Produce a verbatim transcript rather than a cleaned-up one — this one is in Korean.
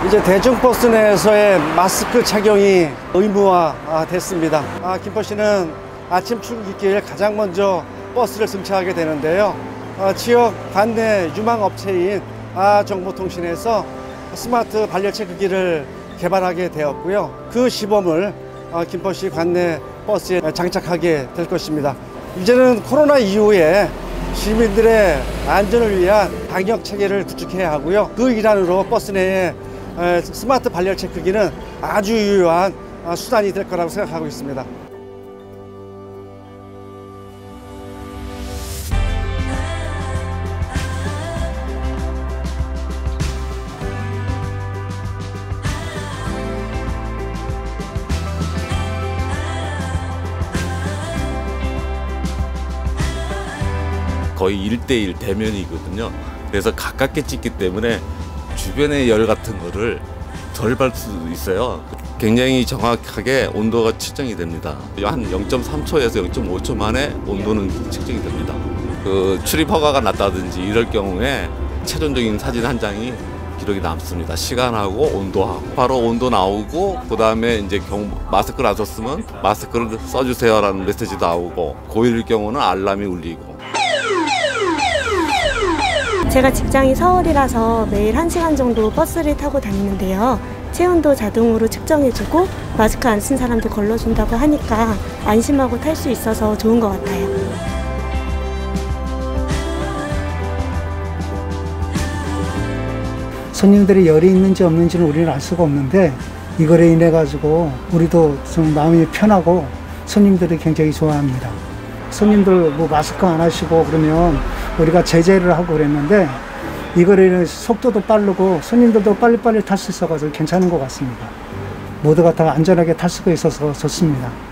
이제 대중버스 내에서의 마스크 착용이 의무화 됐습니다. 아, 김포시는 아침 출근길 가장 먼저 버스를 승차하게 되는데요. 아, 지역 관내 유망업체인 아정보통신에서 스마트 발열 체크기를 개발하게 되었고요. 그 시범을 아, 김포시 관내 버스에 장착하게 될 것입니다. 이제는 코로나 이후에 시민들의 안전을 위한 방역 체계를 구축해야 하고요. 그 일환으로 버스 내에 스마트 발열 체크기는 아주 유효한 수단이 될 거라고 생각하고 있습니다. 거의 일 대 일 대면이거든요. 그래서 가깝게 찍기 때문에 주변의 열 같은 거를 덜 받을 수 있어요. 굉장히 정확하게 온도가 측정이 됩니다. 한 영 점 삼 초에서 영 점 오 초 만에 온도는 측정이 됩니다. 그 출입 허가가 났다든지 이럴 경우에 최종적인 사진 한 장이 기록이 남습니다. 시간하고 온도하고 바로 온도 나오고 그 다음에 이제 경 마스크를 안 썼으면 마스크를 써주세요라는 메시지도 나오고 고일일 경우는 알람이 울리고. 제가 직장이 서울이라서 매일 한 시간 정도 버스를 타고 다니는데요. 체온도 자동으로 측정해주고 마스크 안 쓴 사람도 걸러준다고 하니까 안심하고 탈 수 있어서 좋은 것 같아요. 손님들이 열이 있는지 없는지는 우리는 알 수가 없는데 이거로 인해 가지고 우리도 좀 마음이 편하고 손님들이 굉장히 좋아합니다. 손님들 뭐 마스크 안 하시고 그러면 우리가 제재를 하고 그랬는데 이거로 인해 속도도 빠르고 손님들도 빨리빨리 탈 수 있어서 괜찮은 것 같습니다. 모두가 다 안전하게 탈 수가 있어서 좋습니다.